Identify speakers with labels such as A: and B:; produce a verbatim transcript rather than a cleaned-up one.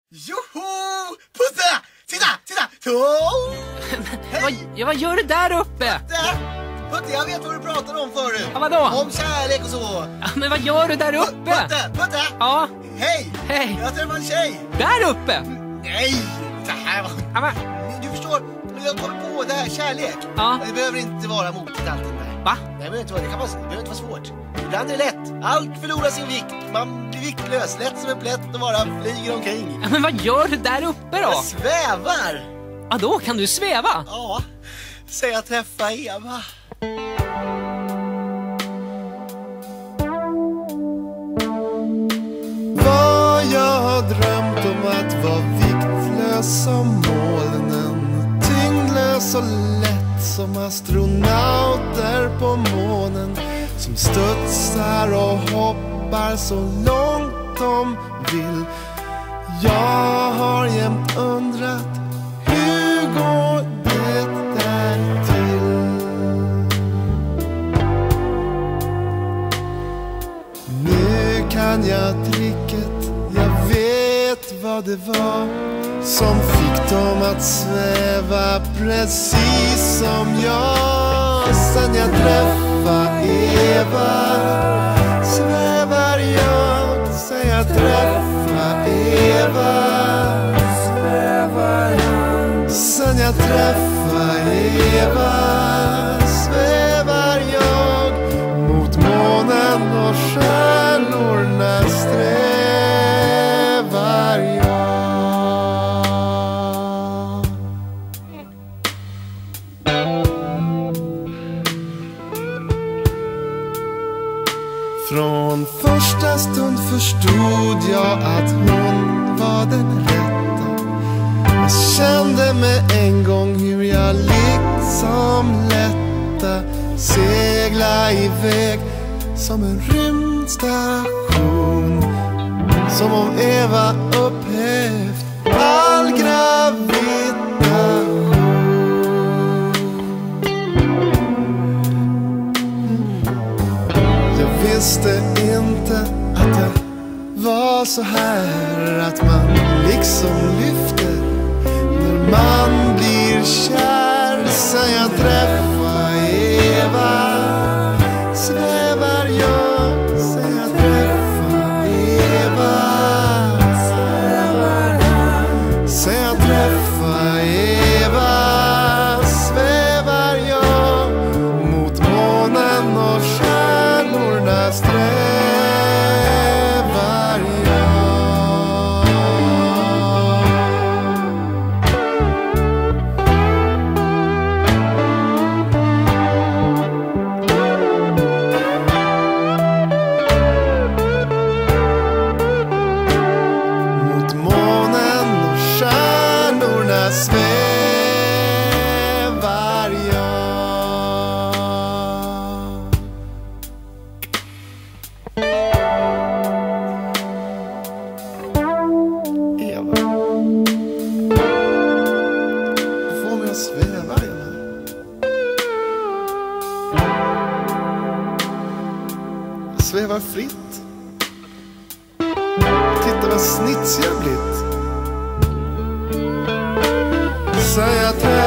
A: Joho! Pussa! Titta! Titta! Oh!
B: vad, ja, vad gör du där uppe?
A: Putte! Putte, jag vet vad du pratade om förut.
B: Ja, vadå?
A: Om kärlek och så.
B: Ja, men vad gör du där uppe?
A: Putte! Putte!
B: Ja.
A: Hej!
B: Hej!
A: Jag träffade en tjej.
B: Där uppe?
A: Nej! Det här var...
B: Ja, men...
A: Du förstår, jag kommer på det här, kärlek.
B: Ja.
A: Det behöver inte vara motigt alltid.
B: Va?
A: Nej, det behöver inte vara, det kan vara, det behöver inte vara svårt. Ibland är det lätt. Allt förlorar sin vikt. Man blir viktlös. Lätt som en plätt och bara flyger omkring.
B: Ja, men vad gör du där uppe då?
A: Jag svävar.
B: Ja, då kan du sväva?
A: Ja, säg att träffa Eva.
C: Vad jag har drömt om att vara viktlös som molnen, tyngdlös och lätt som astronauter på månen, som studsar och hoppar så långt de vill. Jag har jämt undrat, hur går det där till? Nu kan jag tricket, jag vet vad det var som fick dem att sväva precis som jag. Sen jag träffade Eva svävar jag. Sen jag träffade Eva svävar jag. Sen jag träffade Eva svävar jag mot månen och stjärnorna strävar jag. Från första stund förstod jag att hon var den rätta. Jag kände med en gång hur jag liksom lätta segla iväg som en rymdstation. Som om Eva upphävt all gravitation. Jag visste inte att det var så här, att man liksom lyfter när man blir kär. Sen jag träffade Eva svävar jag. Sen jag träffade Eva svävar jag. Sen jag träffade Eva svävar jag mot månen och stjärnorna strävar jag. Mot månen och stjärnorna svävar jag. Eva, du får mig att sväva, Eva. Jag svävar fritt. Titta vad snitsig jag blivit. Säg att